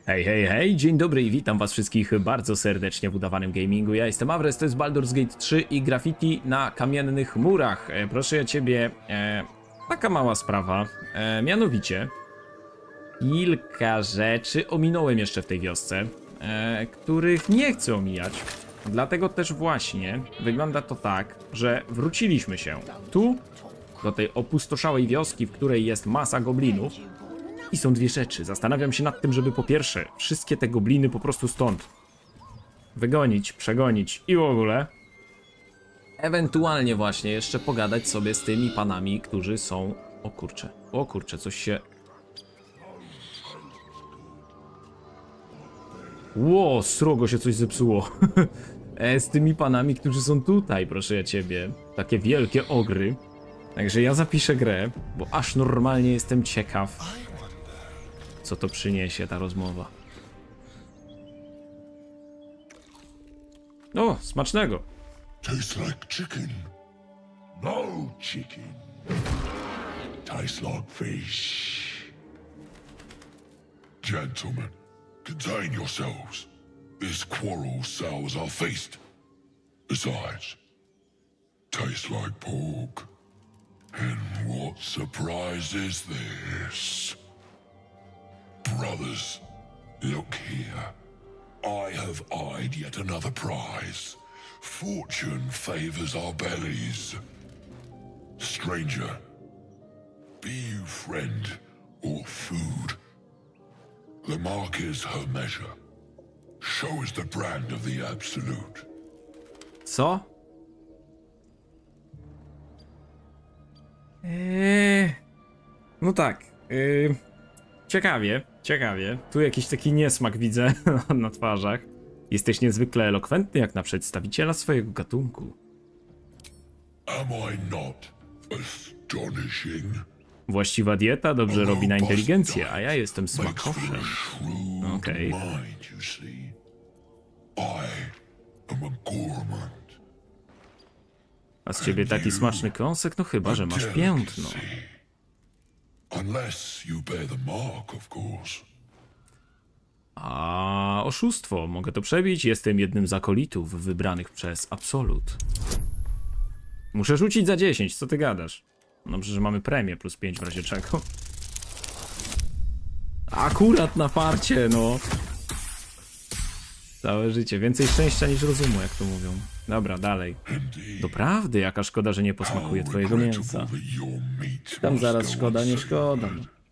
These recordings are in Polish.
Hej, hej, hej, dzień dobry i witam was wszystkich bardzo serdecznie w udawanym gamingu. Ja jestem Awres, to jest Baldur's Gate 3 i graffiti na kamiennych murach. Proszę ja ciebie, taka mała sprawa, mianowicie kilka rzeczy ominąłem jeszcze w tej wiosce, których nie chcę omijać. Dlatego też właśnie wygląda to tak, że wróciliśmy się tu, do tej opustoszałej wioski, w której jest masa goblinów. I są dwie rzeczy. Zastanawiam się nad tym, żeby po pierwsze wszystkie te gobliny po prostu stąd wygonić, przegonić i w ogóle ewentualnie właśnie jeszcze pogadać sobie z tymi panami, którzy są... O kurczę, coś się... Ło, srogo się coś zepsuło. Z tymi panami, którzy są tutaj, proszę ja ciebie. Takie wielkie ogry. Także ja zapiszę grę, bo aż normalnie jestem ciekaw, co to przyniesie ta rozmowa. O, smacznego. Tastes like chicken. No chicken. Tastes like fish. Gentlemen, contain yourselves. This quarrel sours our feast. Besides, tastes like pork. And what surprise is this? Brothers, look here. I have eyed yet another prize. Fortune favors our bellies. Stranger, be you friend or food. The mark is her measure. Show us the brand of the absolute. Co? No tak. Ciekawie. Tu jakiś taki niesmak widzę na twarzach. Jesteś niezwykle elokwentny jak na przedstawiciela swojego gatunku. Am I not astonishing? Właściwa dieta dobrze robi na inteligencję, a ja jestem smakoszem. Okej. A z ciebie taki smaczny kąsek? No chyba, że masz piętno. Unless you bear the mark, of course. A oszustwo, mogę to przebić? Jestem jednym z akolitów wybranych przez Absolut. Muszę rzucić za 10, co ty gadasz? Dobrze, że mamy premię plus 5 w razie czego. Akurat na farcie, no. Całe życie, więcej szczęścia niż rozumu, jak to mówią. Dobra, dalej. Doprawdy, jaka szkoda, że nie posmakuje twojego mięsa. Tam zaraz szkoda, nie szkoda.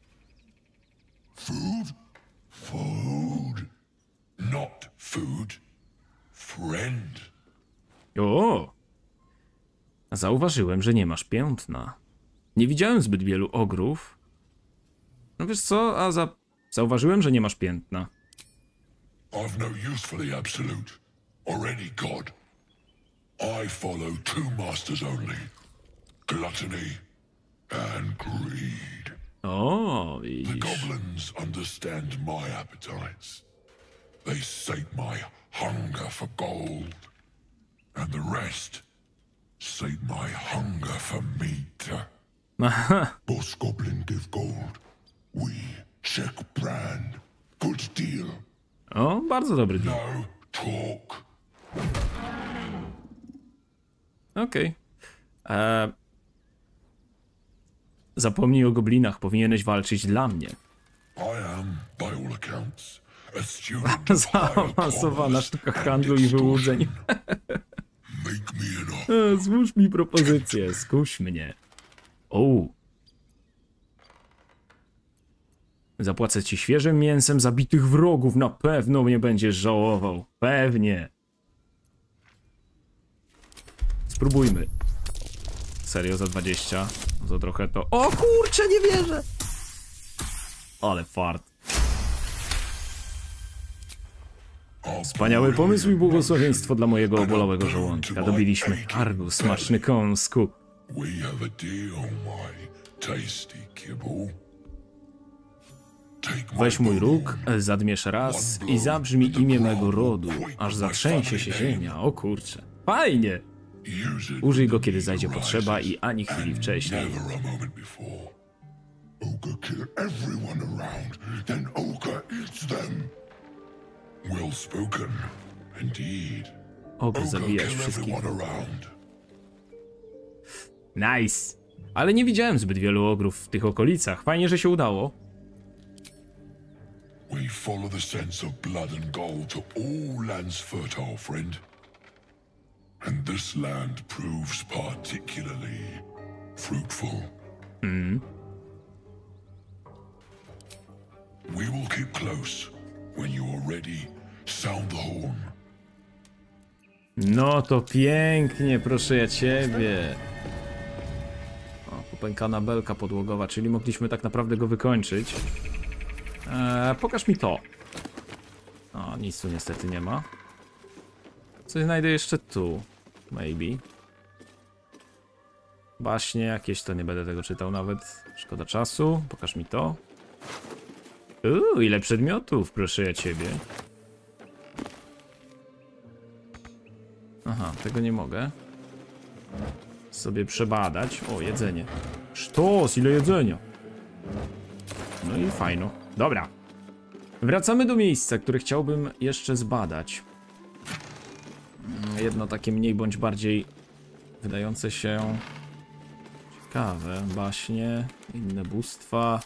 Food? Food. Not food. Friend. O! Zauważyłem, że nie masz piętna. Nie widziałem zbyt wielu ogrów. No wiesz co, zauważyłem, że nie masz piętna. I've no use for the absolute, or any god. I follow two masters only. Gluttony and greed. O, The widzisz. goblins understand my appetites. They sate my hunger for gold. And the rest sate my hunger for meat. Boss goblin give gold. We check brand. Good deal. O, bardzo dobry deal. No talk. Okej. Zapomnij o goblinach, powinieneś walczyć dla mnie. I am, by all accounts, a student of Zaawansowana sztuka handlu i wyłudzeń. Make me an offer. Złóż mi propozycję, skuś mnie. O. Zapłacę ci świeżym mięsem zabitych wrogów, na pewno mnie będziesz żałował. Pewnie. Spróbujmy. Serio, za 20? Za trochę to... O kurczę, nie wierzę! Ale fart. Wspaniały pomysł i błogosławieństwo dla mojego obolałego żołądka. Dobiliśmy kargu, smaczny kąsku. We have a deal, my tasty kibble. Weź mój róg, zadmiesz raz i zabrzmi imię mego rodu, aż zatrzęsie się ziemia. O kurczę. Fajnie! Użyj go, kiedy zajdzie potrzeba i ani chwili wcześniej. Ogre kill everyone around, then Ogre eats them. Well spoken, indeed. Ogr Ogre, zabijasz kill wszystkich. everyone around. Nice. Ale nie widziałem zbyt wielu ogrów w tych okolicach. Fajnie, że się udało. We follow the sense of blood and gold to all lands fertile, friend. And this land proves particularly fruitful. We will keep close. When you are ready, sound the horn. No to pięknie, proszę ja ciebie. O, popękana belka podłogowa, czyli mogliśmy tak naprawdę go wykończyć. Pokaż mi to. O, nic tu niestety nie ma. Coś znajdę jeszcze tu. Maybe. Baśnie jakieś, to nie będę tego czytał nawet. Szkoda czasu. Pokaż mi to. Ile przedmiotów, proszę ja ciebie. Aha, tego nie mogę sobie przebadać. O, jedzenie. Sztos, ile jedzenia. No i fajno. Dobra. Wracamy do miejsca, które chciałbym jeszcze zbadać. Jedno takie mniej bądź bardziej wydające się ciekawe. Baśnie, inne bóstwa.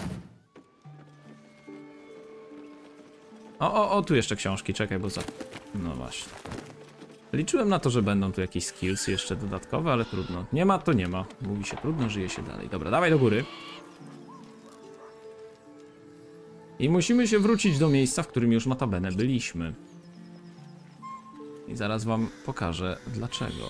O, tu jeszcze książki, czekaj, bo za... No właśnie. Liczyłem na to, że będą tu jakieś skills jeszcze dodatkowe, ale trudno. Nie ma, to nie ma. Mówi się trudno, żyje się dalej. Dobra, dawaj do góry. I musimy się wrócić do miejsca, w którym już notabene byliśmy. I zaraz wam pokażę dlaczego.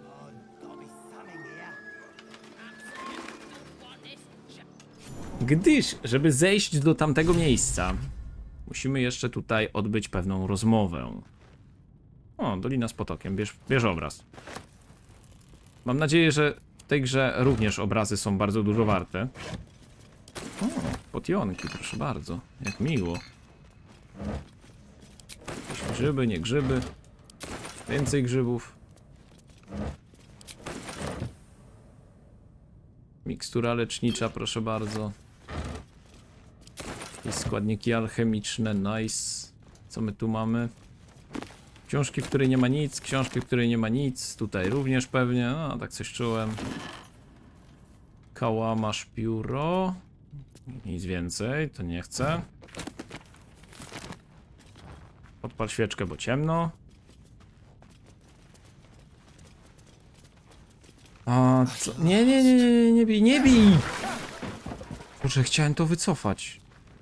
Gdyż, żeby zejść do tamtego miejsca, musimy jeszcze tutaj odbyć pewną rozmowę. O, Dolina z potokiem, bierz obraz. Mam nadzieję, że w tej grze również obrazy są bardzo dużo warte. O, potionki, proszę bardzo, jak miło. Jakieś grzyby, nie grzyby. Więcej grzybów. Mikstura lecznicza, proszę bardzo. Jakieś składniki alchemiczne, nice. Co my tu mamy? Książki, w której nie ma nic, książki, w której nie ma nic. Tutaj również pewnie, no tak coś czułem. Kałamarz, pióro. Nic więcej, to nie chcę. Odpal świeczkę, bo ciemno. A co? Nie bij, nie bij! Boże, chciałem to wycofać.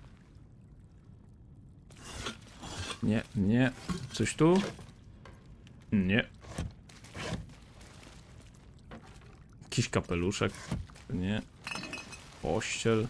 Nie. Coś tu? Nie. Jakiś kapeluszek? Nie. Pościel.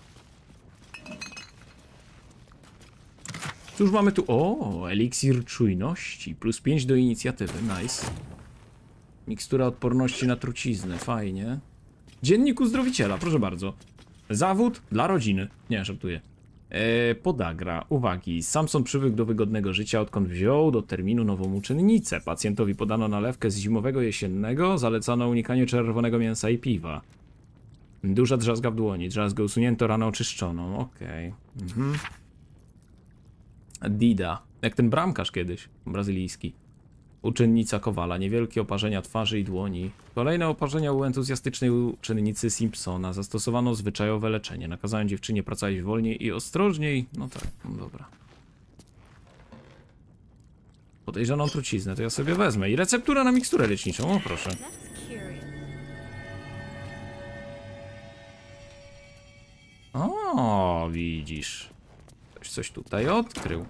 Cóż mamy tu? O, eliksir czujności. Plus 5 do inicjatywy. Nice. Mikstura odporności na truciznę. Fajnie. Dziennik uzdrowiciela, proszę bardzo. Zawód dla rodziny. Nie, żartuję. Podagra. Uwagi. Samson przywykł do wygodnego życia, odkąd wziął do terminu nową uczennicę. Pacjentowi podano nalewkę z zimowego jesiennego, zalecano unikanie czerwonego mięsa i piwa. Duża drzazga w dłoni. Drzazgę usunięto, ranę oczyszczoną. Okej. Dida. Jak ten bramkarz kiedyś. Brazylijski. Uczennica Kowala. Niewielkie oparzenia twarzy i dłoni. Kolejne oparzenia u entuzjastycznej uczennicy Simpsona. Zastosowano zwyczajowe leczenie. Nakazałem dziewczynie pracować wolniej i ostrożniej. No tak, no dobra. Podejrzaną truciznę to ja sobie wezmę. I receptura na miksturę leczniczą. O, proszę. O, widzisz. Ktoś coś tutaj odkrył.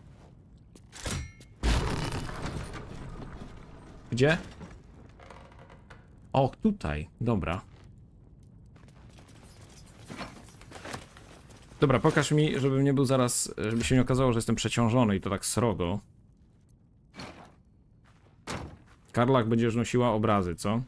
Gdzie? O, tutaj. Dobra. Dobra, pokaż mi, żebym nie był zaraz, żeby się nie okazało, że jestem przeciążony i to tak srogo. Karlach, będziesz nosiła obrazy, co?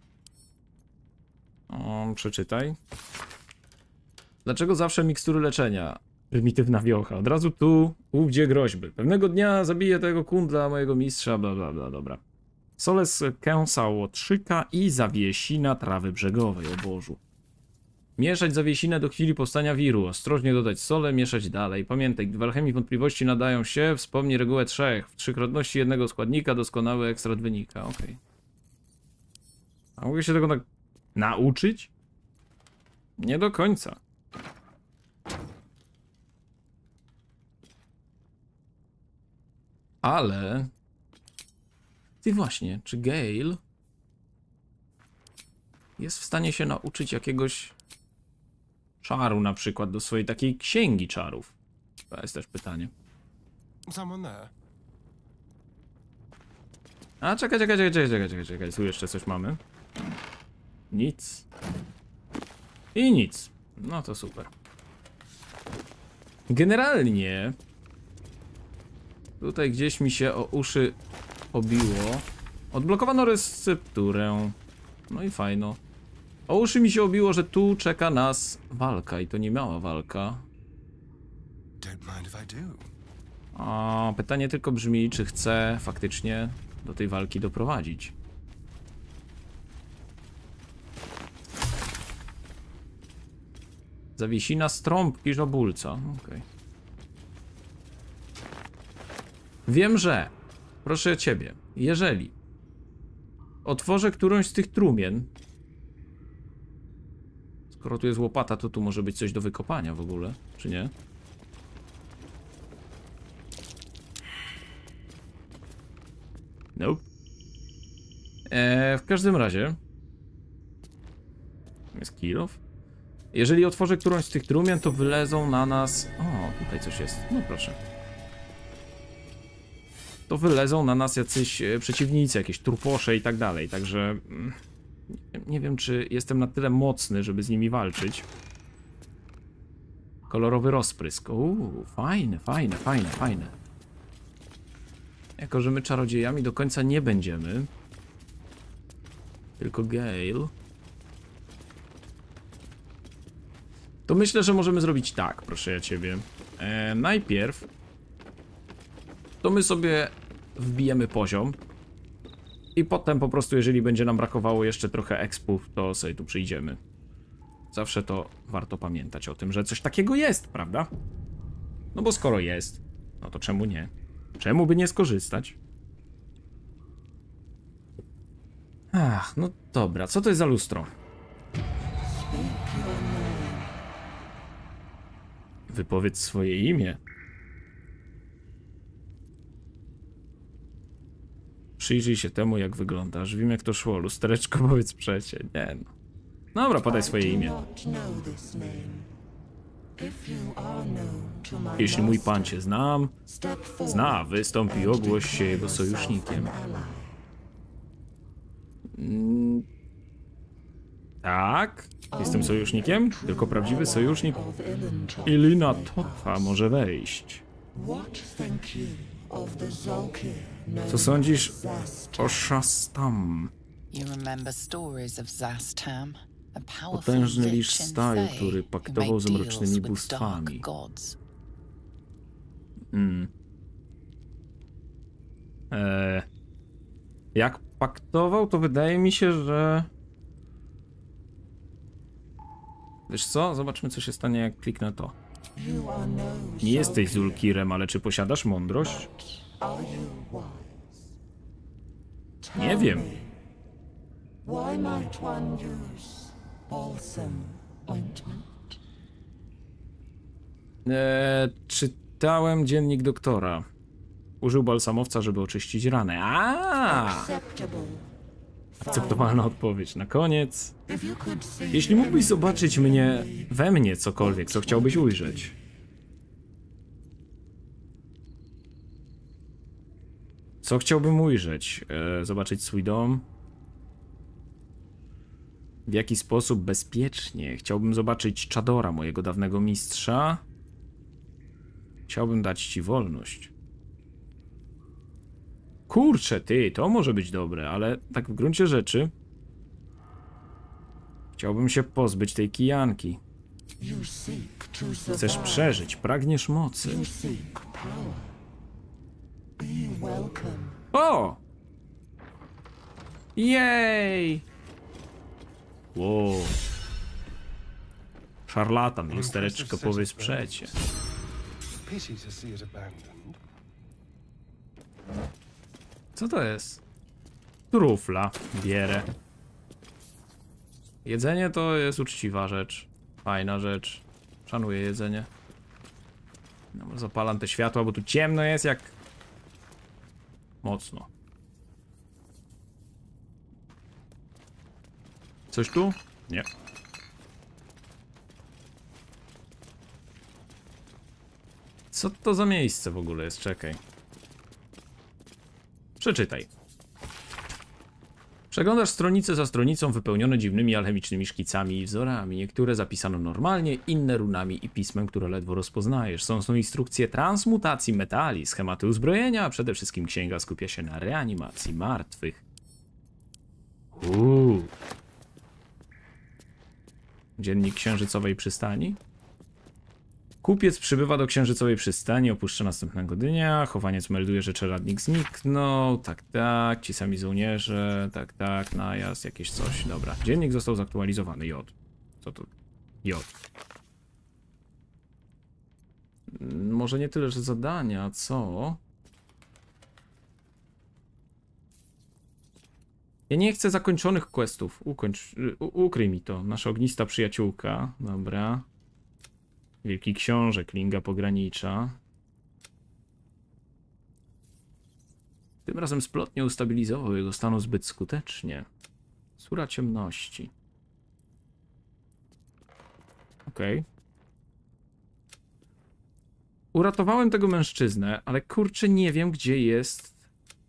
O, przeczytaj. Dlaczego zawsze mikstury leczenia? Prymitywna wiocha. Od razu tu, gdzie groźby. Pewnego dnia zabiję tego kundla, mojego mistrza, bla bla bla, dobra. Soles kęsa łotrzyka i zawiesi na trawy brzegowej, o Bożu. Mieszać zawiesinę do chwili powstania wiru. Ostrożnie dodać solę, mieszać dalej. Pamiętaj, gdy w alchemii wątpliwości nadają się, wspomnij regułę 3. W trzykrotności jednego składnika doskonały ekstrat wynika. Okej. A mogę się tego nauczyć? Nie do końca. Ale... Ty właśnie, czy Gale jest w stanie się nauczyć jakiegoś czaru na przykład do swojej takiej księgi czarów? To jest też pytanie. A czekaj, tu jeszcze coś mamy. Nic. I nic. No to super. Generalnie tutaj gdzieś mi się o uszy obiło. Odblokowano recepturę. No i fajno. O uszy mi się obiło, że tu czeka nas walka i to nie mała walka. A pytanie tylko brzmi, czy chcę faktycznie do tej walki doprowadzić. Zawiesina z trąbki żabulca. Okej. Wiem, że proszę ciebie, jeżeli otworzę którąś z tych trumien, skoro tu jest łopata, to tu może być coś do wykopania w ogóle, czy nie? Nope. W każdym razie jest kill off. Jeżeli otworzę którąś z tych trumien, to wylezą na nas... O, tutaj coś jest. No proszę. To wylezą na nas jacyś przeciwnicy, jakieś truposze i tak dalej. Także nie wiem, czy jestem na tyle mocny, żeby z nimi walczyć. Kolorowy rozprysk. Fajne, fajne, fajne, fajne. Jako że my czarodziejami do końca nie będziemy. Tylko Gale. To myślę, że możemy zrobić tak, proszę ja ciebie. Najpierw to my sobie wbijemy poziom i potem po prostu, jeżeli będzie nam brakowało jeszcze trochę expów, to sobie tu przyjdziemy. Zawsze to warto pamiętać o tym, że coś takiego jest, prawda? No bo skoro jest, no to czemu nie? Czemu by nie skorzystać? Ach, no dobra, co to jest za lustro? Wypowiedz swoje imię. Przyjrzyj się temu, jak wyglądasz. Wiem, jak to szło. Lustereczko, powiedz przecie. Nie no. Dobra, podaj swoje imię. Jeśli mój pan cię zna, wystąp i ogłoś się jego sojusznikiem. Tak, jestem sojusznikiem, tylko prawdziwy sojusznik Ilina Totha może wejść. Co sądzisz o Szastam? Potężny lisz staju, który paktował z mrocznymi bóstwami. Jak paktował, to wydaje mi się, że... Wiesz co? Zobaczmy, co się stanie, jak kliknę to. Nie jesteś Zulkirem, ale czy posiadasz mądrość? Nie wiem. Czytałem dziennik doktora. Użył balsamowca, żeby oczyścić ranę. Akceptowalna odpowiedź. Na koniec. Jeśli mógłbyś zobaczyć we mnie cokolwiek, co chciałbyś ujrzeć. Co chciałbym ujrzeć? Zobaczyć swój dom? W jaki sposób bezpiecznie? Chciałbym zobaczyć Chadora, mojego dawnego mistrza. Chciałbym dać ci wolność. Kurczę, ty, to może być dobre, ale tak w gruncie rzeczy chciałbym się pozbyć tej kijanki. Chcesz przeżyć, pragniesz mocy. O! Jej! Wow. Szarlatan, lustereczko po wysprzecie. Pity to see it abandoned. Co to jest? Trufla. Bierę. Jedzenie to jest uczciwa rzecz. Fajna rzecz. Szanuję jedzenie. No, zapalam te światła, bo tu ciemno jest jak... Mocno. Coś tu? Nie. Co to za miejsce w ogóle jest? Czekaj. Przeczytaj. Przeglądasz stronicę za stronicą wypełnione dziwnymi alchemicznymi szkicami i wzorami. Niektóre zapisano normalnie, inne runami i pismem, które ledwo rozpoznajesz. Są to instrukcje transmutacji metali, schematy uzbrojenia, a przede wszystkim księga skupia się na reanimacji martwych. Dziennik księżycowej przystani. Kupiec przybywa do księżycowej przystani, opuszcza następnego dnia. Chowaniec melduje, że czeladnik zniknął. Tak, tak. Ci sami żołnierze. Tak, tak. Najazd, jakieś coś. Dobra. Dziennik został zaktualizowany. J. Co to? J. Może nie tyle, że zadania, co? Ja nie chcę zakończonych questów. Ukryj mi to. Nasza ognista przyjaciółka. Dobra. Wielki książę, klinga pogranicza. Tym razem splot nie ustabilizował jego stanu zbyt skutecznie. Sura ciemności. Okej. Uratowałem tego mężczyznę, ale kurczę nie wiem, gdzie jest...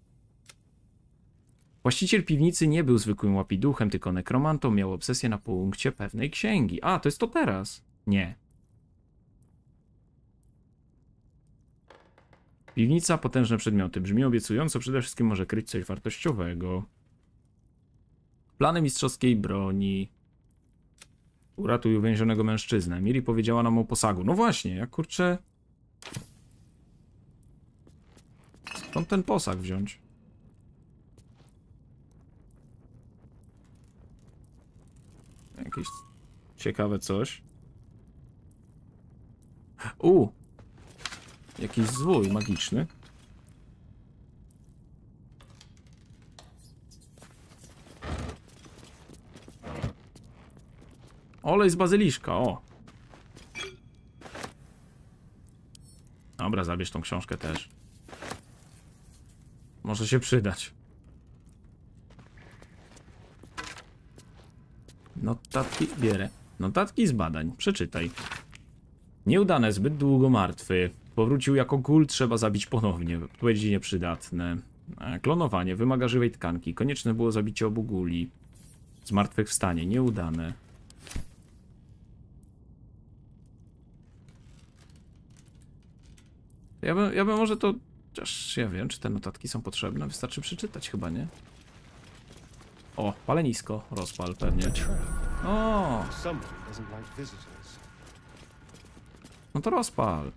Właściciel piwnicy nie był zwykłym łapiduchem, tylko nekromantą. Miał obsesję na punkcie pewnej księgi. A, to jest to teraz. Nie. Piwnica, potężne przedmioty. Brzmi obiecująco, przede wszystkim może kryć coś wartościowego. Plany mistrzowskiej broni. Uratuj uwięzionego mężczyznę. Miri powiedziała nam o posagu. No właśnie, jak kurczę... Skąd ten posag wziąć? Jakieś ciekawe coś. Jakiś zwój magiczny. Olej z bazyliszka, o. Dobra, zabierz tą książkę też. Może się przydać. Notatki, bierę. Notatki z badań, przeczytaj. Nieudane, zbyt długo martwy. Powrócił jako gul, trzeba zabić ponownie. Odpowiedzi nieprzydatne. Klonowanie, wymaga żywej tkanki. Konieczne było zabicie obu guli. Zmartwychwstanie, nieudane. Ja bym może to... Chociaż ja wiem, czy te notatki są potrzebne. Wystarczy przeczytać chyba, nie? O, palenisko. Rozpal pewnie. O! No to rozpal.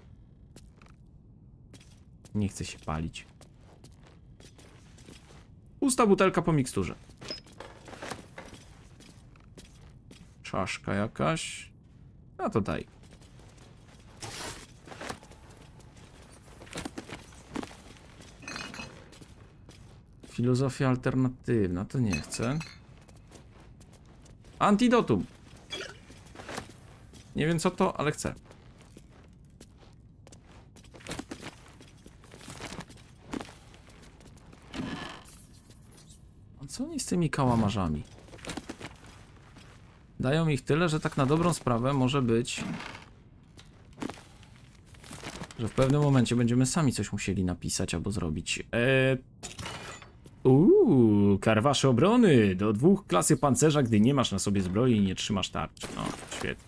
Nie chce się palić. Pusta butelka po miksturze. Czaszka jakaś. A to daj. Filozofia alternatywna, to nie chcę. Antidotum. Nie wiem co to, ale chcę. A co oni z tymi kałamarzami? Dają ich tyle, że tak na dobrą sprawę może być, że w pewnym momencie będziemy sami coś musieli napisać albo zrobić. Karwasze obrony. Do 2 klasy pancerza, gdy nie masz na sobie zbroi i nie trzymasz tarczy. No, świetnie.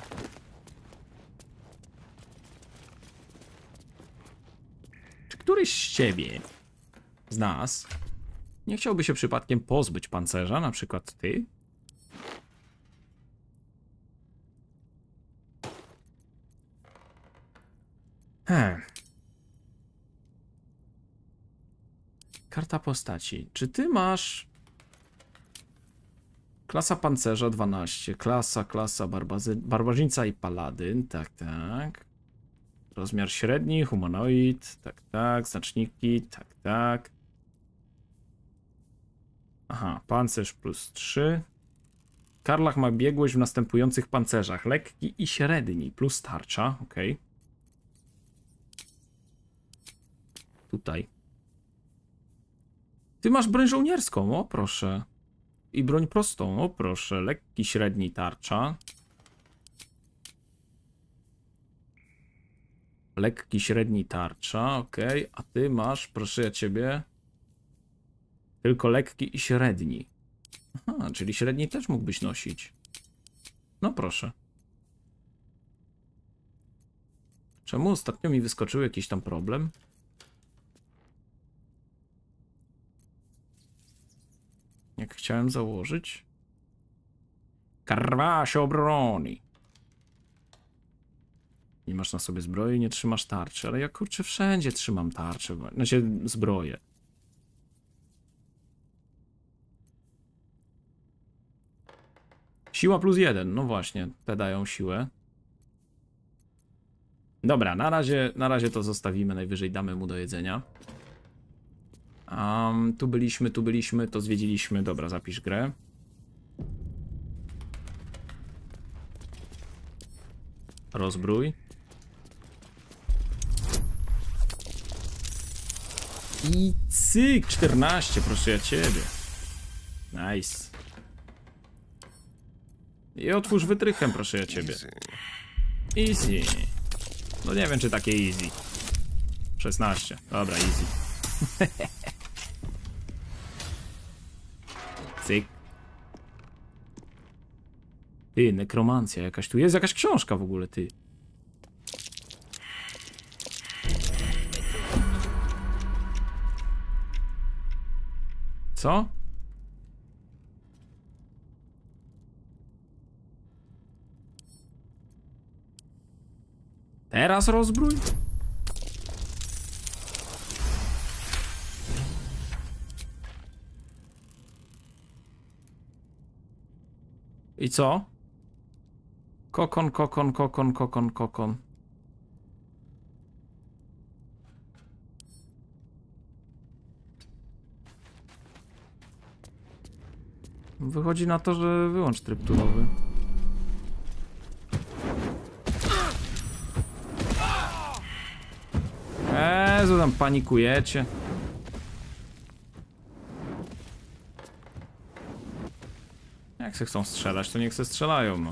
Czy któryś z ciebie, z nas, nie chciałby się przypadkiem pozbyć pancerza, na przykład ty? Karta postaci. Czy ty masz... Klasa pancerza 12. Klasa barbarzyńca i paladyn. Tak, tak. Rozmiar średni, humanoid. Tak, tak. Znaczniki. Tak, tak. Aha, pancerz plus 3. Karlach ma biegłość w następujących pancerzach. Lekki i średni plus tarcza. Ok. Tutaj. Ty masz broń żołnierską, o proszę. I broń prostą, o proszę. Lekki, średni, tarcza. Lekki, średni, tarcza, ok. A ty masz, proszę ja ciebie, tylko lekki i średni. Aha, czyli średni też mógłbyś nosić. No proszę. Czemu ostatnio mi wyskoczył jakiś tam problem? Jak chciałem założyć? Karwa się obroni. Nie masz na sobie zbroi, nie trzymasz tarczy, ale ja kurczę wszędzie trzymam tarczę, znaczy zbroję. Siła plus 1, no właśnie, te dają siłę. Dobra, na razie to zostawimy, najwyżej damy mu do jedzenia. Tu byliśmy, to zwiedziliśmy. Dobra, zapisz grę. Rozbrój. I cyk, 14, proszę ja ciebie. Nice. I otwórz wytrychem, proszę ja ciebie. Easy. No nie wiem, czy takie easy. 16, dobra, easy. Cyk. Ty, nekromancja jakaś. Tu jest jakaś książka w ogóle, ty. Co? Teraz rozbrój? I co? Kokon. Wychodzi na to, że wyłącz tryb turowy. Co tam panikujecie? Jak se chcą strzelać, to niech se strzelają, no.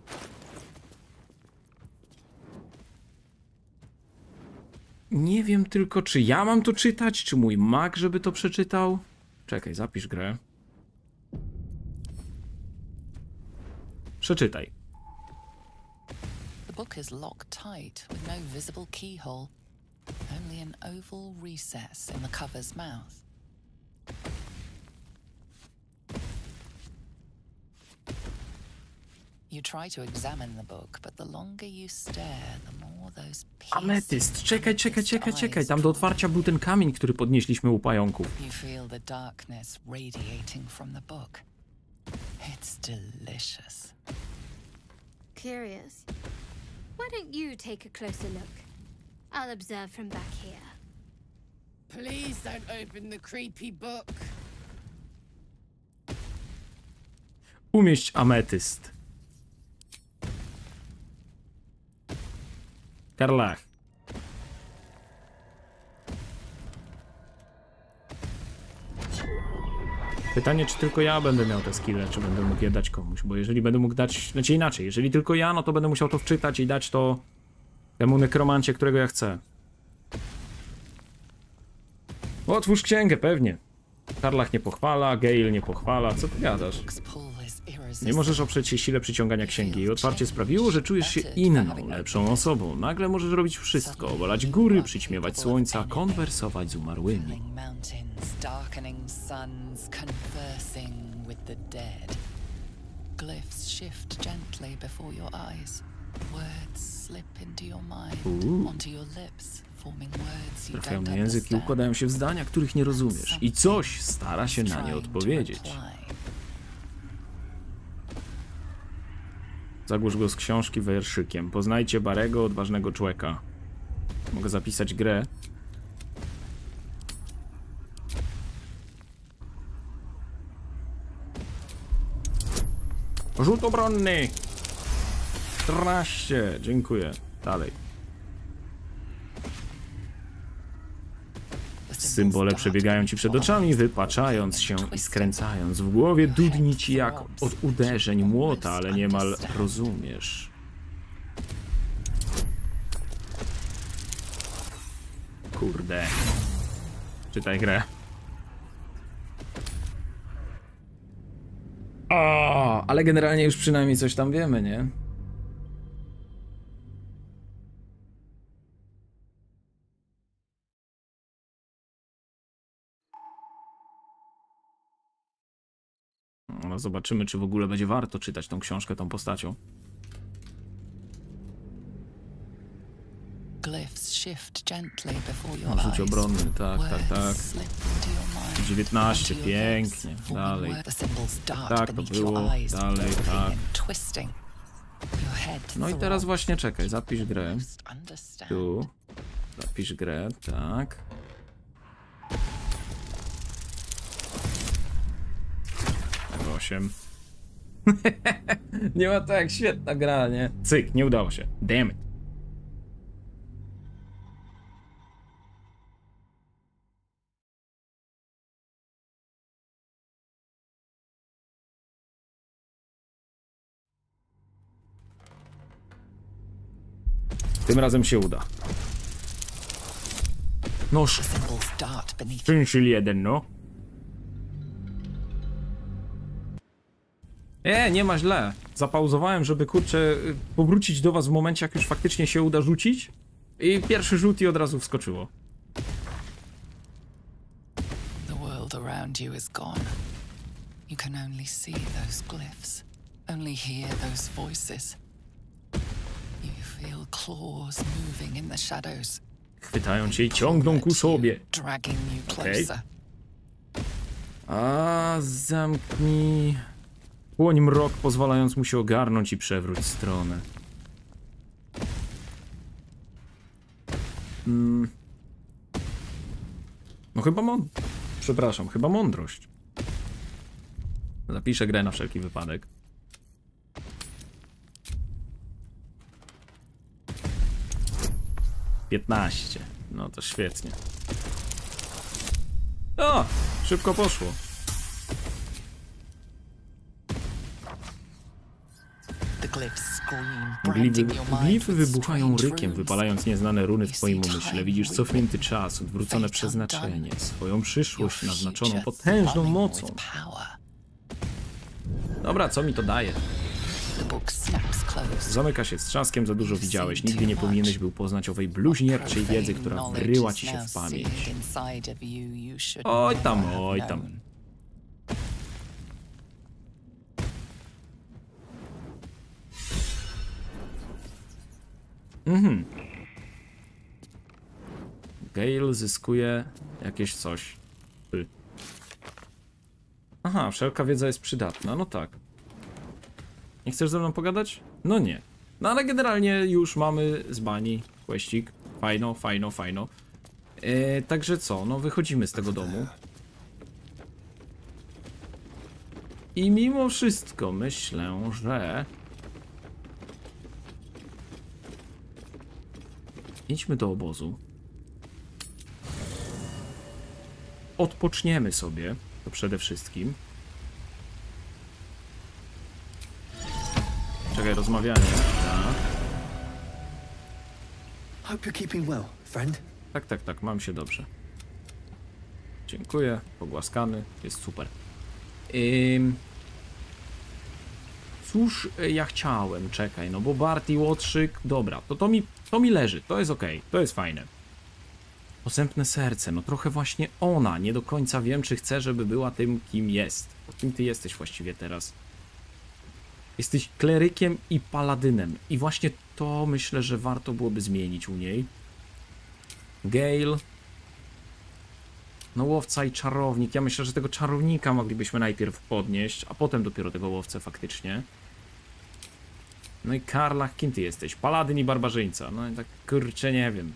Nie wiem tylko, czy ja mam to czytać, czy mój mag, żeby to przeczytał. Czekaj, zapisz grę. Przeczytaj. The book is locked tight with no visible keyhole. Only an oval recess in the cover's mouth. You try to examine the book, but the longer you stare, the more those Ametyst, czekaj, tam do otwarcia był ten kamień, który podnieśliśmy u pająków. You feel the darkness radiating from the book. It's delicious. Curious. Why don't you take a closer look? I'll observe from back here. Please don't open the creepy book. Umieść ametyst. Karlach. Pytanie, czy tylko ja będę miał te skille, czy będę mógł je dać komuś, bo jeżeli będę mógł dać, znaczy inaczej, jeżeli tylko ja, no to będę musiał to wczytać i dać to temu nekromancie, którego ja chcę. Otwórz księgę, pewnie. Karlach nie pochwala, Gale nie pochwala, co ty gadasz? Nie możesz oprzeć się sile przyciągania księgi. Jej otwarcie sprawiło, że czujesz się inną, lepszą osobą. Nagle możesz robić wszystko, obalać góry, przyćmiewać słońca, konwersować z umarłymi. Trafiają na język i układają się w zdania, których nie rozumiesz. I coś stara się na nie odpowiedzieć. Zagłusz go z książki wierszykiem. Poznajcie Barego, odważnego człowieka. Mogę zapisać grę. Rzut obronny! 14, dziękuję. Dalej. Symbole przebiegają ci przed oczami, wypaczając się i skręcając. W głowie dudni ci jak od uderzeń młota, ale niemal rozumiesz. Kurde. Czytaj grę. O, ale generalnie już przynajmniej coś tam wiemy, nie? No zobaczymy, czy w ogóle będzie warto czytać tą książkę, tą postacią. Rzuć obronny, tak. 19, pięknie. Dalej. Tak, to było. Dalej, tak. No i teraz właśnie czekaj, zapisz grę. Tu. Zapisz grę, tak. F8. Nie ma to jak świetna gra, nie? Cyk, nie udało się. Damn it. Tym razem się uda. Noż. Czynsil jeden, no. Nie ma źle. Zapauzowałem, żeby kurczę powrócić do was w momencie, jak już faktycznie się uda rzucić. I pierwszy rzut i od razu wskoczyło. The world around you is gone. You can only see those glyphs, only hear those voices. You feel claws moving in the shadows. Chwytają cię i ciągną ku sobie. Dragging you closer. A zamknij. Płoń mrok, pozwalając mu się ogarnąć i przewróć stronę. No chyba Przepraszam, chyba mądrość. Zapiszę grę na wszelki wypadek. $15. No to świetnie. O! Szybko poszło. Glify wybuchają rykiem, wypalając nieznane runy w twoim umyśle. Widzisz cofnięty czas, odwrócone przeznaczenie, swoją przyszłość naznaczoną potężną mocą. Dobra, co mi to daje? Zamyka się z trzaskiem, za dużo widziałeś. Nigdy nie powinieneś był poznać owej bluźnierczej wiedzy, która wryła ci się w pamięć. Oj tam, oj tam. Gale zyskuje jakieś coś. Aha, wszelka wiedza jest przydatna, no tak. Nie chcesz ze mną pogadać? No nie. No ale generalnie już mamy z bani questik. Fajno. Także co, no wychodzimy z tego domu. I mimo wszystko myślę, że... Idźmy do obozu. Odpoczniemy sobie, to przede wszystkim. Czekaj, rozmawianie. Tak. Hope you're keeping well, friend. Tak, mam się dobrze. Dziękuję, pogłaskany, jest super. Cóż ja chciałem, czekaj, no bo Bart i Łotrzyk, dobra, to mi leży, to jest okej, to jest fajne. Posępne serce, no trochę właśnie ona, nie do końca wiem, czy chcę, żeby była tym, kim jest. Kim ty jesteś właściwie teraz? Jesteś klerykiem i paladynem i właśnie to myślę, że warto byłoby zmienić u niej. Gale. No łowca i czarownik, ja myślę, że tego czarownika moglibyśmy najpierw podnieść, a potem dopiero tego łowcę faktycznie. No i Karlach, kim ty jesteś? Paladyn i barbarzyńca. No i tak, kurczę, nie wiem.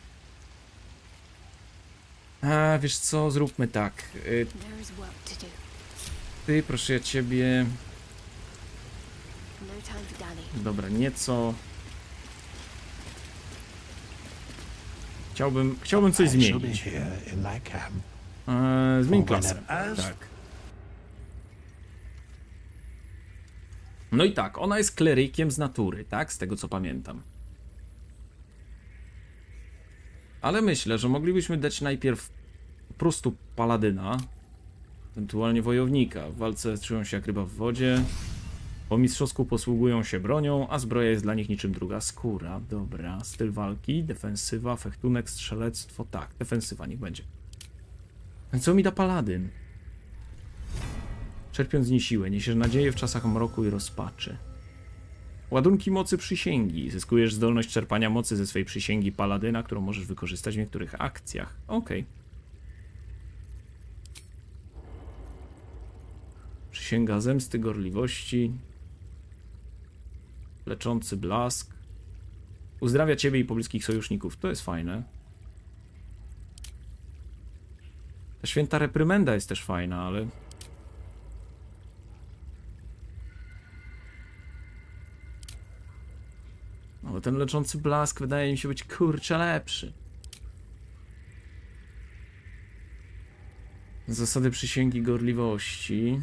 A, wiesz co, zróbmy tak. There is work to do. Ty, proszę ja ciebie... No time for Danny. Dobra, nieco... Chciałbym coś I shall be zmienić. here in my camp. Zmień klasę. Tak. No i tak, ona jest klerykiem z natury, tak? Z tego co pamiętam. Ale myślę, że moglibyśmy dać najpierw po prostu paladyna, ewentualnie wojownika. W walce czują się jak ryba w wodzie. Po mistrzowsku posługują się bronią, a zbroja jest dla nich niczym druga skóra. Dobra, styl walki, defensywa, fechtunek, strzelectwo. Tak, defensywa niech będzie. Co mi da paladyn? Czerpiąc z niej siłę, niesiesz nadzieję w czasach mroku i rozpaczy. Ładunki mocy przysięgi. Zyskujesz zdolność czerpania mocy ze swej przysięgi paladyna, którą możesz wykorzystać w niektórych akcjach. Okej. Przysięga zemsty, gorliwości. Leczący blask. Uzdrawia ciebie i pobliskich sojuszników. To jest fajne. Ta święta reprymenda jest też fajna, ale... No, ten leczący blask wydaje mi się być kurczę lepszy. Zasady przysięgi gorliwości.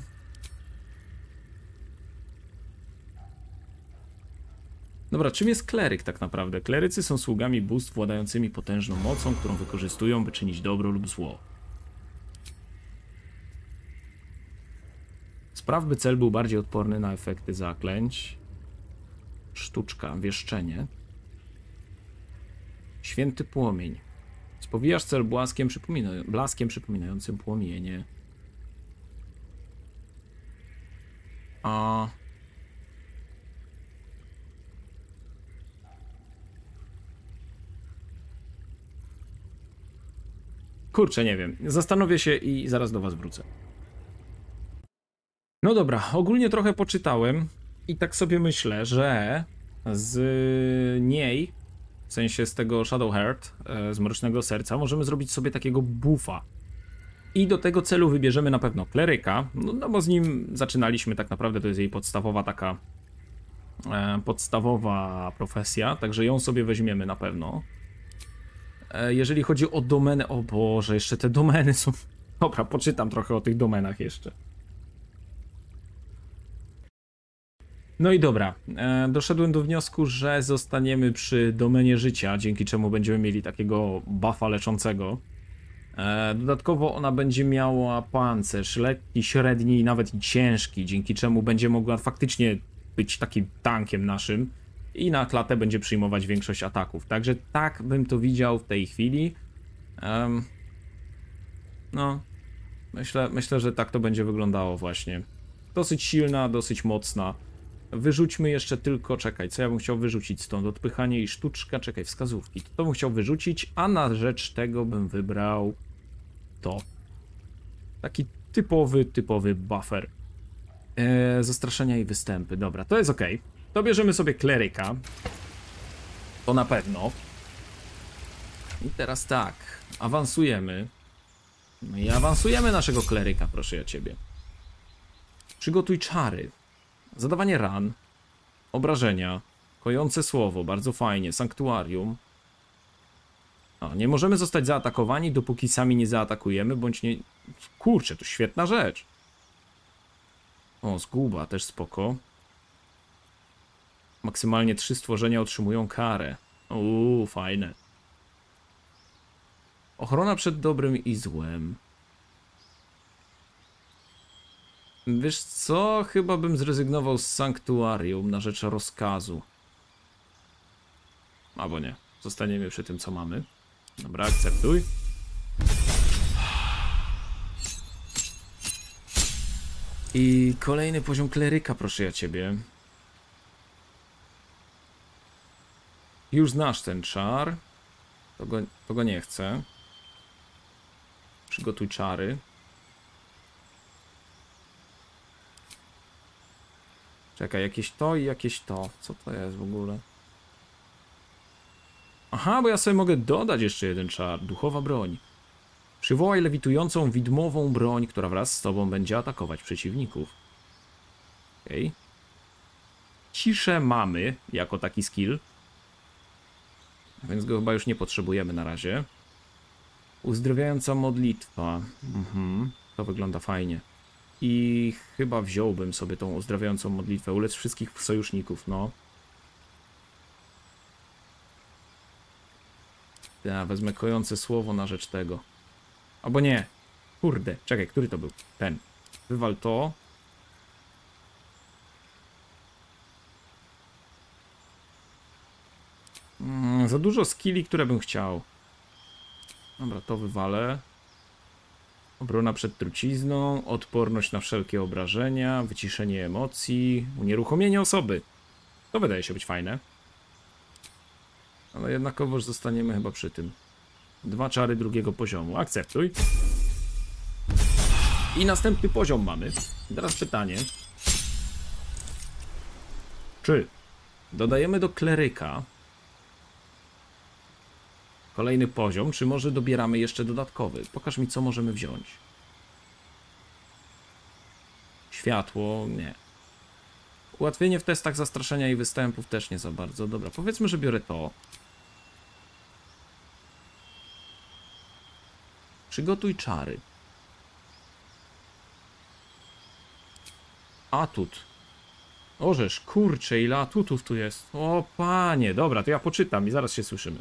Dobra, czym jest kleryk tak naprawdę? Klerycy są sługami bóstw władającymi potężną mocą, którą wykorzystują, by czynić dobro lub zło. Spraw, by cel był bardziej odporny na efekty zaklęć. Sztuczka, wieszczenie. Święty płomień. Spowijasz cel blaskiem przypominającym płomienie. A... Kurczę, nie wiem. Zastanowię się i zaraz do was wrócę. No dobra, ogólnie trochę poczytałem i tak sobie myślę, że z niej, w sensie z tego Shadowheart, z Mrocznego Serca, możemy zrobić sobie takiego buffa. I do tego celu wybierzemy na pewno kleryka, no bo z nim zaczynaliśmy tak naprawdę, to jest jej podstawowa taka podstawowa profesja, także ją sobie weźmiemy na pewno. Jeżeli chodzi o domenę, o Boże, jeszcze te domeny są... Dobra, poczytam trochę o tych domenach jeszcze. No i dobra, doszedłem do wniosku, że zostaniemy przy domenie życia, dzięki czemu będziemy mieli takiego buffa leczącego. Dodatkowo ona będzie miała pancerz lekki, średni, nawet i ciężki, dzięki czemu będzie mogła faktycznie być takim tankiem naszym i na klatę będzie przyjmować większość ataków. Także tak bym to widział w tej chwili. No, myślę, że tak to będzie wyglądało właśnie. Dosyć silna, dosyć mocna. Wyrzućmy jeszcze tylko, czekaj, co ja bym chciał wyrzucić stąd? Odpychanie i sztuczka, czekaj, wskazówki. To bym chciał wyrzucić, a na rzecz tego bym wybrał to. Taki typowy buffer. Zastraszenia i występy, dobra, to jest ok. To bierzemy sobie kleryka. To na pewno. I teraz tak, awansujemy. No i awansujemy naszego kleryka, proszę ja ciebie. Przygotuj czary. Zadawanie ran, obrażenia, kojące słowo, bardzo fajnie, sanktuarium. A, nie możemy zostać zaatakowani, dopóki sami nie zaatakujemy, bądź nie... Kurczę, to świetna rzecz. O, zguba, też spoko. Maksymalnie 3 stworzenia otrzymują karę. Fajne. Ochrona przed dobrem i złem. Wiesz co? Chyba bym zrezygnował z sanktuarium na rzecz rozkazu. Albo nie. Zostaniemy przy tym, co mamy. Dobra, akceptuj. I kolejny poziom kleryka, proszę ja ciebie. Już znasz ten czar. To go nie chcę. Przygotuj czary. Czekaj, jakieś to i jakieś to. Co to jest w ogóle? Aha, bo ja sobie mogę dodać jeszcze jeden czar. Duchowa broń. Przywołaj lewitującą widmową broń, która wraz z tobą będzie atakować przeciwników. Okej. Ciszę mamy jako taki skill. Więc go chyba już nie potrzebujemy na razie. Uzdrowiająca modlitwa. To wygląda fajnie. I chyba wziąłbym sobie tą uzdrawiającą modlitwę. Ulec wszystkich sojuszników, no. Ja wezmę kojące słowo na rzecz tego. Albo nie. Kurde, czekaj, który to był? Ten. Wywal to. Za dużo skilli, które bym chciał. Dobra, to wywalę. Obrona przed trucizną, odporność na wszelkie obrażenia, wyciszenie emocji, unieruchomienie osoby. To wydaje się być fajne. Ale jednakowoż zostaniemy chyba przy tym. 2 czary drugiego poziomu. Akceptuj. I następny poziom mamy. Teraz pytanie. Czy dodajemy do kleryka kolejny poziom, czy może dobieramy jeszcze dodatkowy? Pokaż mi, co możemy wziąć. Światło, nie. Ułatwienie w testach zastraszenia i występów też nie za bardzo. Dobra, powiedzmy, że biorę to. Przygotuj czary. Atut. Ożeż, kurczę, ile atutów tu jest. O panie, dobra, to ja poczytam i zaraz się słyszymy.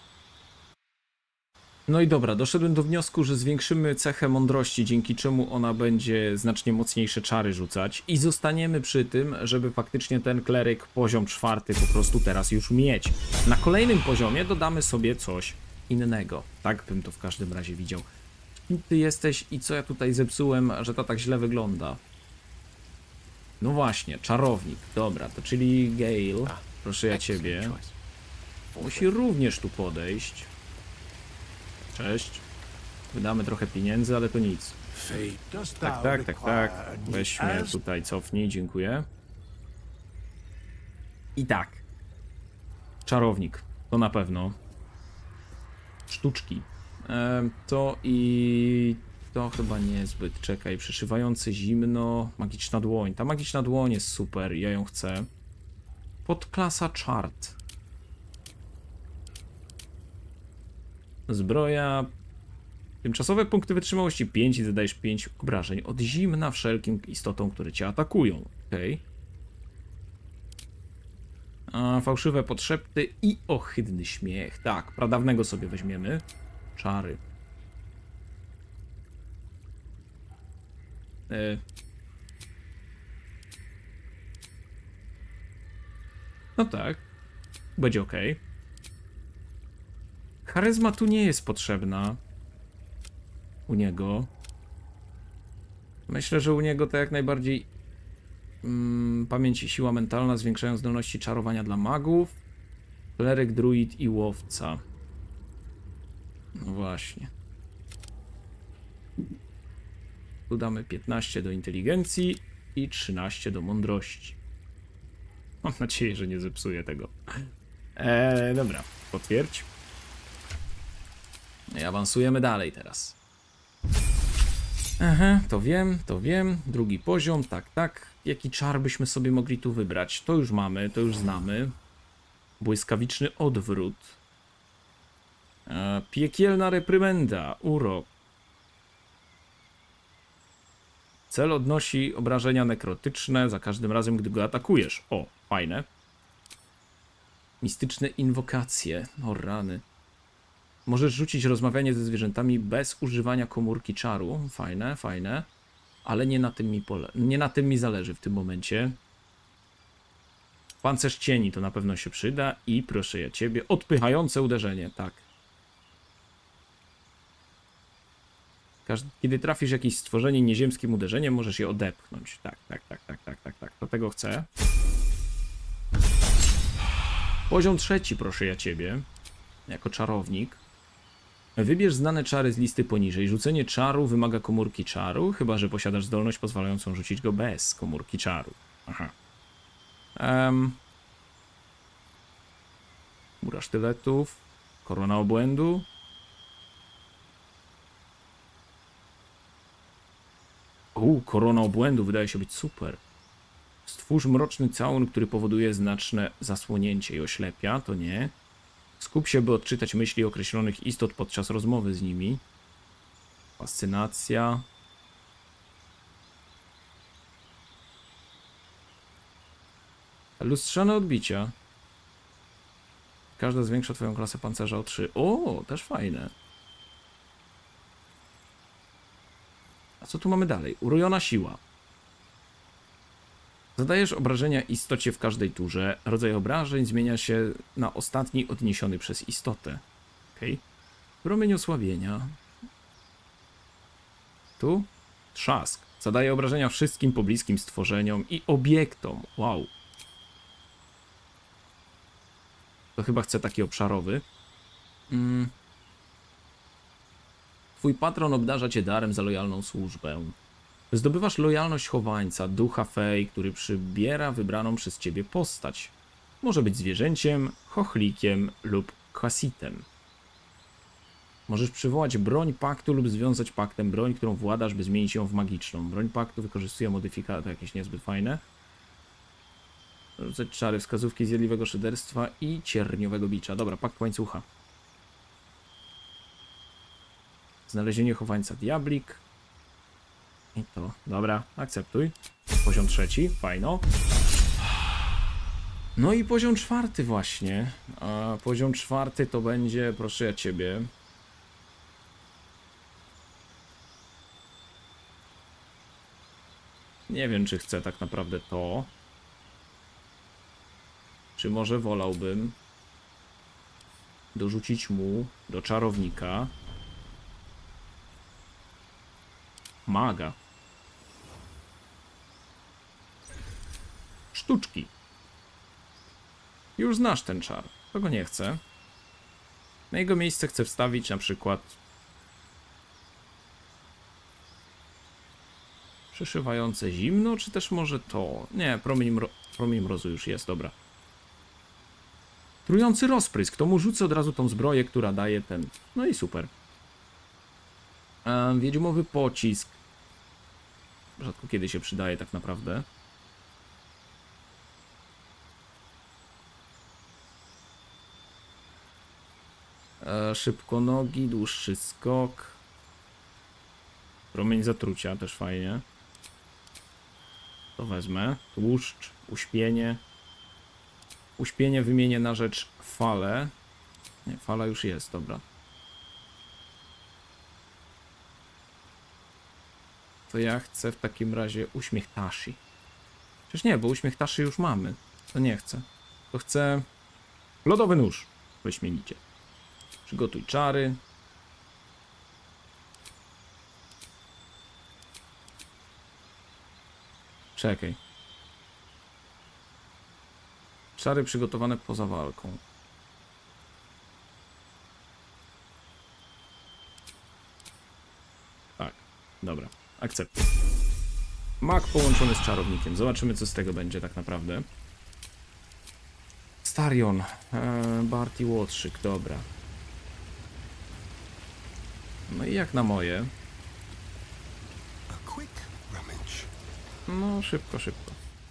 No i dobra, doszedłem do wniosku, że zwiększymy cechę mądrości, dzięki czemu ona będzie znacznie mocniejsze czary rzucać i zostaniemy przy tym, żeby faktycznie ten kleryk poziom 4 po prostu teraz już mieć. Na kolejnym poziomie dodamy sobie coś innego. Tak bym to w każdym razie widział. Kim ty jesteś i co ja tutaj zepsułem, że to tak źle wygląda? No właśnie, czarownik. Dobra, to czyli Gale. Proszę ja ciebie. Musi również tu podejść. Cześć. Wydamy trochę pieniędzy, ale to nic. Tak. Weź mnie tutaj, cofnij, dziękuję. I tak. Czarownik. To na pewno. Sztuczki. To i... To chyba niezbyt. Czekaj, przeszywający zimno. Magiczna dłoń. Ta magiczna dłoń jest super, ja ją chcę. Podklasa czart. Zbroja. Tymczasowe punkty wytrzymałości 5 i zadajesz 5 obrażeń od zimna wszelkim istotom, które cię atakują. Okej. Fałszywe podszepty i ohydny śmiech. Tak, pradawnego sobie weźmiemy. Czary. No tak. Będzie ok. Charyzma tu nie jest potrzebna. U niego. Myślę, że u niego to jak najbardziej pamięć i siła mentalna zwiększają zdolności czarowania dla magów. Kleryk, druid i łowca. No właśnie. Tu damy 15 do inteligencji i 13 do mądrości. Mam nadzieję, że nie zepsuję tego. Dobra, potwierdź. I awansujemy dalej teraz. Aha, to wiem. Drugi poziom, tak. Jaki czar byśmy sobie mogli tu wybrać? To już mamy, to już znamy. Błyskawiczny odwrót. Piekielna reprymenda, urok. Cel odnosi obrażenia nekrotyczne za każdym razem, gdy go atakujesz. O, fajne. Mistyczne inwokacje. O rany. Możesz rzucić rozmawianie ze zwierzętami bez używania komórki czaru. Fajne. Ale nie na tym mi zależy w tym momencie. Pancerz cieni to na pewno się przyda. I proszę ja ciebie, odpychające uderzenie. Tak. Kiedy trafisz jakieś stworzenie nieziemskim uderzeniem, możesz je odepchnąć. Tak. To tego chcę. Poziom 3, proszę ja ciebie. Jako czarownik. Wybierz znane czary z listy poniżej. Rzucenie czaru wymaga komórki czaru, chyba że posiadasz zdolność pozwalającą rzucić go bez komórki czaru. Aha. Mura sztyletów. Korona obłędu. Korona obłędu wydaje się być super. Stwórz mroczny całun, który powoduje znaczne zasłonięcie i oślepia. To nie. Skup się, by odczytać myśli określonych istot podczas rozmowy z nimi. Fascynacja. Lustrzane odbicia. Każda zwiększa twoją klasę pancerza o 3. O, też fajne. A co tu mamy dalej? Urojona siła. Zadajesz obrażenia istocie w każdej turze. Rodzaj obrażeń zmienia się na ostatni odniesiony przez istotę. Okej. Promień osłabienia. Tu? Trzask. Zadaje obrażenia wszystkim pobliskim stworzeniom i obiektom. Wow. To chyba chcę taki obszarowy. Twój patron obdarza cię darem za lojalną służbę. Zdobywasz lojalność chowańca, ducha fej, który przybiera wybraną przez ciebie postać. Może być zwierzęciem, chochlikiem lub kwasitem. Możesz przywołać broń paktu lub związać paktem broń, którą władasz, by zmienić ją w magiczną. Broń paktu wykorzystuje modyfikaty jakieś niezbyt fajne. Rzucać czary, wskazówki zjadliwego szyderstwa i cierniowego bicza. Dobra, pakt łańcucha. Znalezienie chowańca diablik. I to. Dobra, akceptuj. Poziom 3, fajno. No i poziom 4 właśnie. A poziom 4 to będzie, proszę ja ciebie. Nie wiem, czy chcę tak naprawdę to. Czy może wolałbym dorzucić mu do czarownika maga. Sztuczki. Już znasz ten czar. Tego nie chcę. Na jego miejsce chcę wstawić na przykład przeszywające zimno, czy też może to. Nie, promień mrozu już jest, dobra. Trujący rozprysk. To mu rzucę od razu tą zbroję, która daje ten. No i super. Wiedźmowy pocisk. Rzadko kiedy się przydaje tak naprawdę. Szybkonogi, dłuższy skok. Promień zatrucia, też fajnie. To wezmę. Tłuszcz, uśpienie. Uśpienie wymienię na rzecz falę. Nie, fala już jest, dobra. To ja chcę w takim razie uśmiech Tashi. Przecież nie, bo uśmiech Tashi już mamy. To nie chcę. To chcę lodowy nóż. Wyśmienicie. Przygotuj czary. Czekaj. Czary przygotowane poza walką. Tak, dobra. Akceptuję. Mag połączony z czarownikiem. Zobaczymy, co z tego będzie tak naprawdę. Starion. Barty Łotrzyk, dobra. No i jak na moje. A quick rummage. No, szybko, szybko.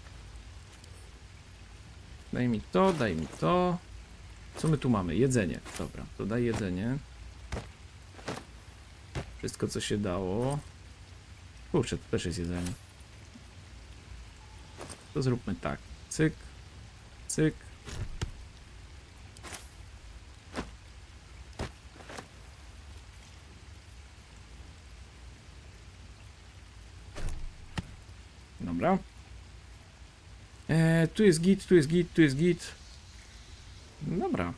Daj mi to, daj mi to. Co my tu mamy? Jedzenie. Dobra, to daj jedzenie. Wszystko, co się dało. Kurczę, to też jest jedzenie. To zróbmy tak. Cyk. Cyk. Dobra. Tu jest git, tu jest git, tu jest git. Dobra.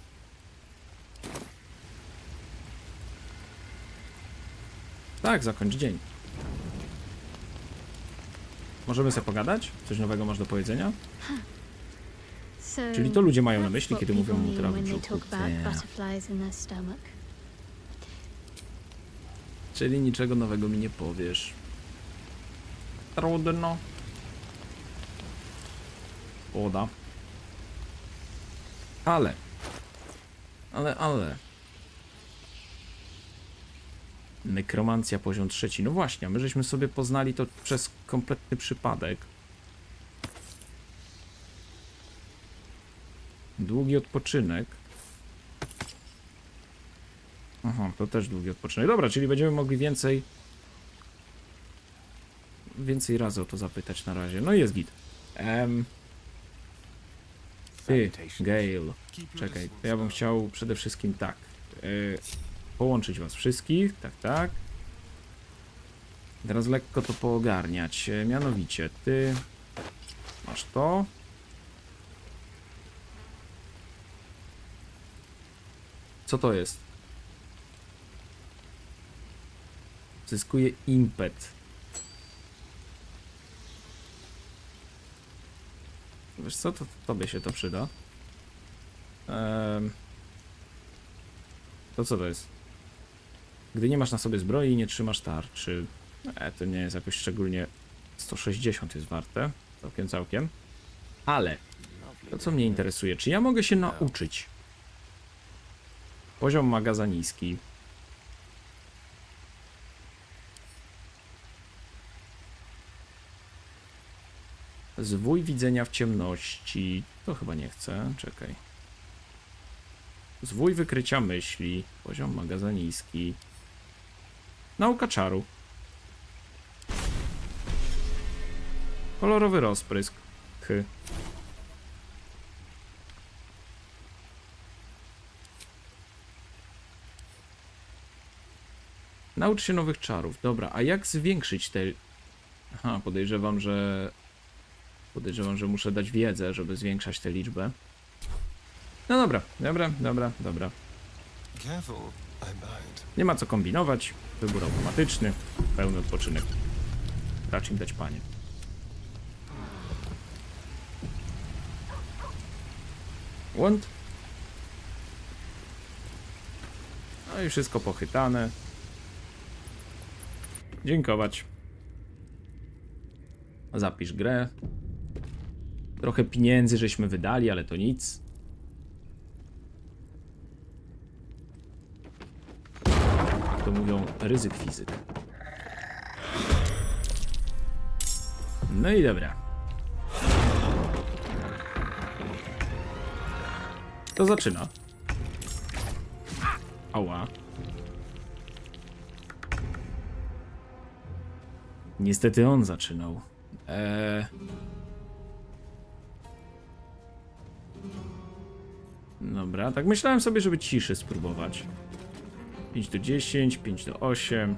Tak, zakończ dzień. Możemy sobie pogadać? Coś nowego masz do powiedzenia? Czyli to ludzie mają na myśli, kiedy mówią mu trawy w brzuchu. Czyli niczego nowego mi nie powiesz. Trudno. gospoda. Ale. Nekromancja poziom 3. No właśnie, a my żeśmy sobie poznali to przez kompletny przypadek. Długi odpoczynek. Aha, to też długi odpoczynek. Dobra, czyli będziemy mogli więcej razy o to zapytać na razie. No i jest git. Ty, Gale. Czekaj, to ja bym chciał przede wszystkim tak. Połączyć was wszystkich. Tak. Teraz lekko to poogarniać. Mianowicie, ty masz to. Co to jest? Zyskuje impet. Wiesz co, to tobie się to przyda. To co to jest? Gdy nie masz na sobie zbroi i nie trzymasz tarczy. To nie jest jakoś szczególnie... 160 jest warte. Całkiem. Ale to co mnie interesuje, czy ja mogę się nauczyć? Poziom maga za niski. Zwój widzenia w ciemności. To chyba nie chcę. Czekaj. Zwój wykrycia myśli. Poziom maga za niski. Nauka czaru. Kolorowy rozprysk. Naucz się nowych czarów. Dobra, a jak zwiększyć te... Aha, podejrzewam, że muszę dać wiedzę, żeby zwiększać tę liczbę. No dobra. Nie ma co kombinować. Wybór automatyczny. Pełny odpoczynek. Racz im dać panie. Łąd. No i wszystko pochytane. Dziękować. Zapisz grę. Trochę pieniędzy żeśmy wydali, ale to nic. Jak to mówią, ryzyk fizyk. No i dobra. To zaczyna. Ała. Niestety on zaczynał. Dobra, tak myślałem sobie, żeby ciszy spróbować. 5 do 10, 5 do 8.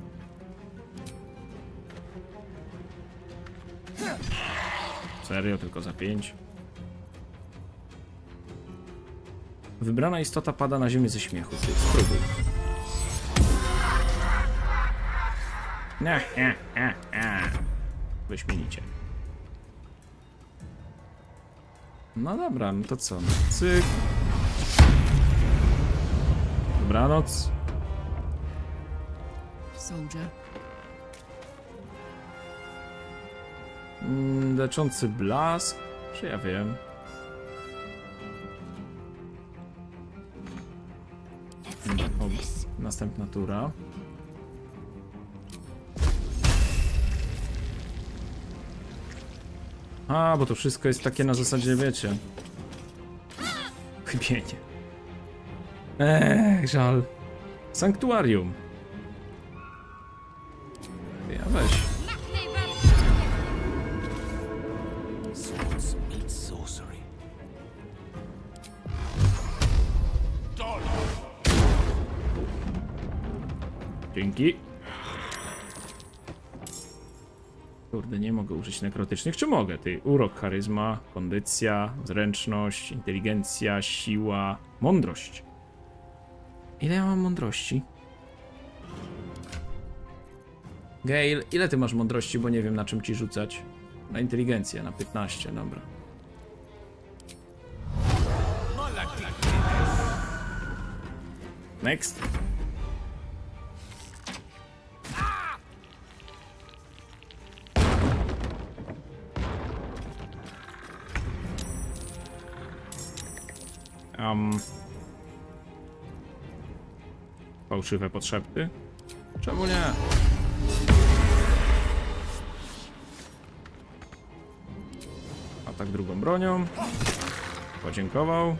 Serio, tylko za 5. Wybrana istota pada na ziemię ze śmiechu. Ty, spróbuj. Wyśmienicie. No dobra, no to co? No, cyk. Dobranoc. Soldier. Leczący blask? Czy ja wiem? O, następna tura. A, bo to wszystko jest takie na zasadzie, wiecie. Chybienie. Żal. Sanktuarium. Ja weź. Swords meet sorcery. Dzięki. Kurde, nie mogę użyć nekrotycznych. Czy mogę? Ty, urok, charyzma, kondycja, zręczność, inteligencja, siła, mądrość. Ile ja mam mądrości? Gale, ile ty masz mądrości, bo nie wiem na czym ci rzucać. Na inteligencję, na 15, dobra. Next. Fałszywe podszepty? Czemu nie? Atak drugą bronią. Podziękował.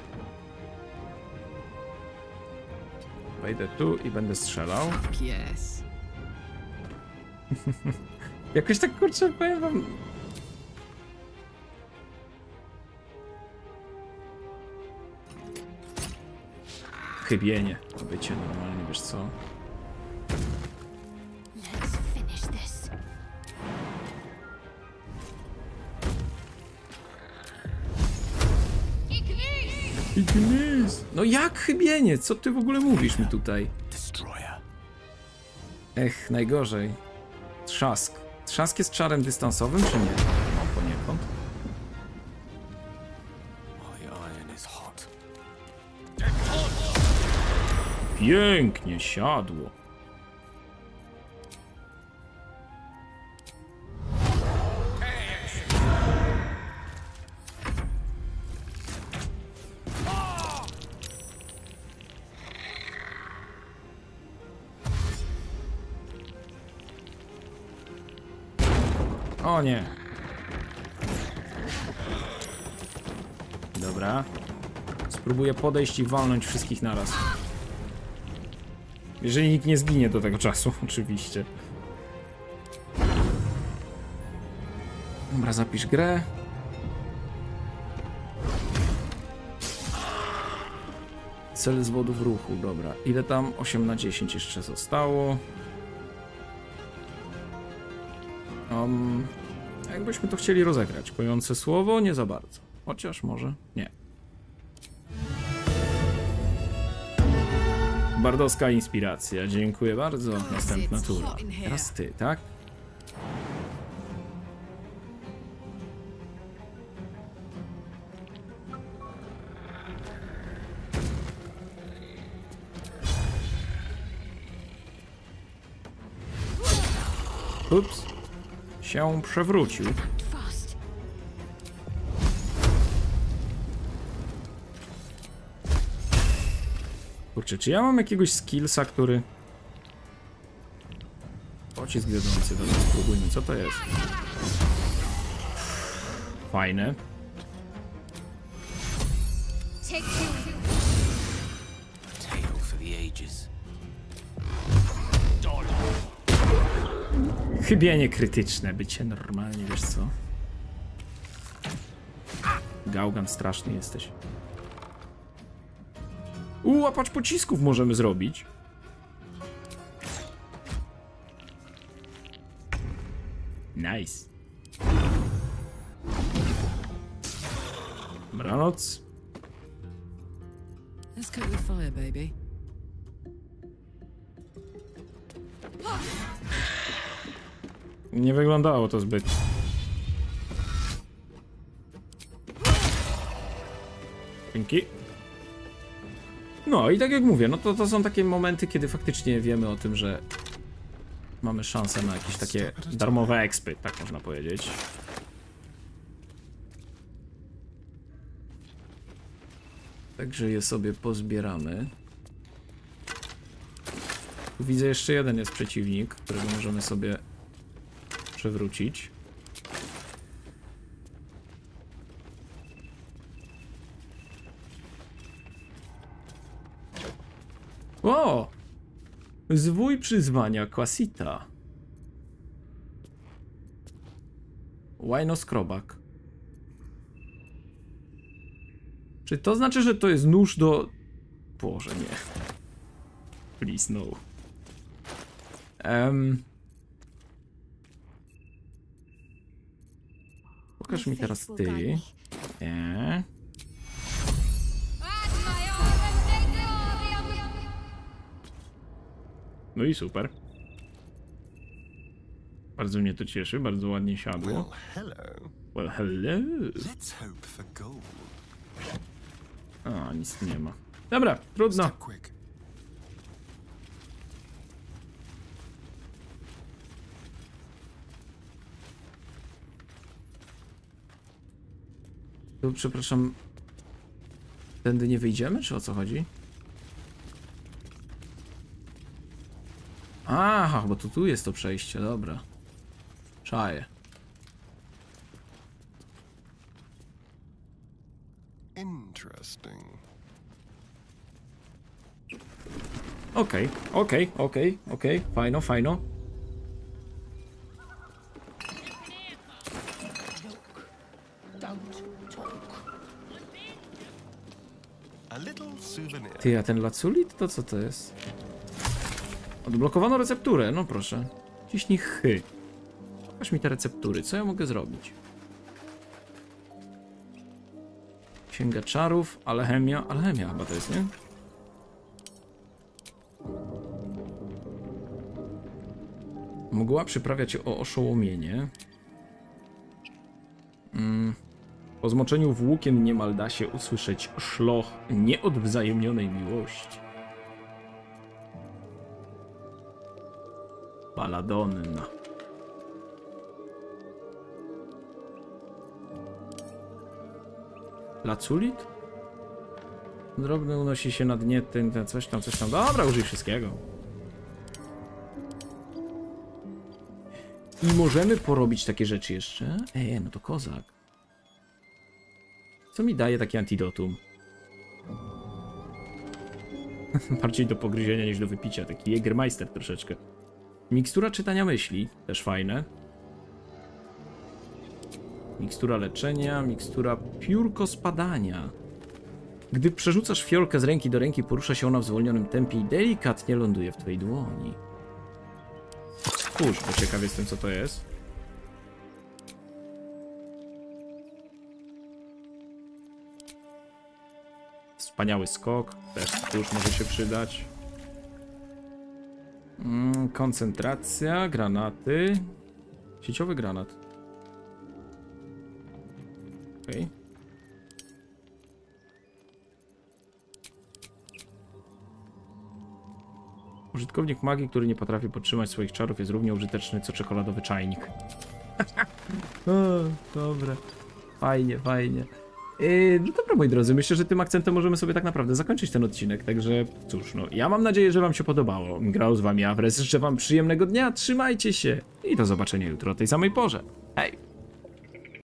Wejdę tu i będę strzelał. Yes. Jakoś tak, kurczę, powiem wam... Chybienie. Bycie normalnie, wiesz co? Let's finish this. Ignis! No jak chybienie? Co ty w ogóle mówisz mi tutaj? Destroyer. Ech, najgorzej. Trzask. Trzask jest czarem dystansowym, czy nie? No, poniekąd. My iron is hot. Pięknie siadło. O nie. Dobra. Spróbuję podejść i walnąć wszystkich naraz. Jeżeli nikt nie zginie do tego czasu, oczywiście. Dobra, zapisz grę. Cel zwodów ruchu, dobra. Ile tam? 8 na 10 jeszcze zostało. Jakbyśmy to chcieli rozegrać. Pojące słowo? Nie za bardzo. Chociaż może? Nie. Bardowska inspiracja. Dziękuję bardzo. Następna tura. Teraz ty, tak? Ups. Się przewrócił. Fast. Kurczę, czy ja mam jakiegoś skillsa, który... Pocisk wiodący, dobra, spróbujmy, co to jest? Fajne. Take two. Tale for the ages. Chybienie krytyczne, bycie normalnie, wiesz co? Gaugan, straszny jesteś. Łapacz pocisków możemy zrobić. Nice. Dobranoc. Let's cook with fire, baby. Nie wyglądało to zbyt. Dzięki. No i tak jak mówię, no to są takie momenty, kiedy faktycznie wiemy o tym, że mamy szansę na jakieś takie darmowe expy, tak można powiedzieć. Także je sobie pozbieramy. Tu widzę, jeszcze jeden jest przeciwnik, którego możemy sobie przewrócić. O! Zwój przyzwania Quasita. Łajnoskrobak. Czy to znaczy, że to jest nóż do... Boże, nie. Please, no. Pokaż mi teraz ty. Nie. No i super. Bardzo mnie to cieszy, bardzo ładnie siadło. Well, hello. Well, hello. Let's hope for gold. A, nic nie ma. Dobra, trudno. Step quick. Tu, przepraszam. Tędy nie wyjdziemy, czy o co chodzi? Aha, bo to tu jest to przejście, dobra. Czaję. Interesting. Okej. Fajno, fajno. A little souvenir. Ty, a ten laculit to co to jest? Odblokowano recepturę, no proszę. Ciśnij chy. Pokaż mi te receptury, co ja mogę zrobić? Księga czarów, alchemia chyba to jest, nie? Mgła przyprawia o oszołomienie. Po zmoczeniu włókien niemal da się usłyszeć szloch nieodwzajemnionej miłości. Baladonna. Laculit? Drobny unosi się na dnie, ten coś tam. Dobra, użyj wszystkiego. I możemy porobić takie rzeczy jeszcze? No to kozak. Co mi daje takie antidotum? Bardziej do pogryzienia niż do wypicia. Taki Jägermeister troszeczkę. Mikstura czytania myśli. Też fajne. Mikstura leczenia. Mikstura piórko spadania. Gdy przerzucasz fiolkę z ręki do ręki, porusza się ona w zwolnionym tempie i delikatnie ląduje w twojej dłoni. Spójrz, bo ciekaw jestem, co to jest. Wspaniały skok. Też spójrz, może się przydać. Koncentracja, granaty. Sieciowy granat. Okej. Użytkownik magii, który nie potrafi podtrzymać swoich czarów, jest równie użyteczny co czekoladowy czajnik. O, dobra. Fajnie, fajnie. No dobra, moi drodzy, myślę, że tym akcentem możemy sobie tak naprawdę zakończyć ten odcinek, także cóż, no, ja mam nadzieję, że wam się podobało. Grał z wami Awres, życzę wam przyjemnego dnia, trzymajcie się i do zobaczenia jutro o tej samej porze. Hej!